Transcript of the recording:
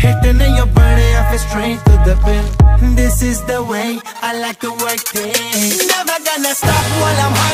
Hitting in your body, I feel straight to the pin. This is the way I like to work things. Never gonna stop while I'm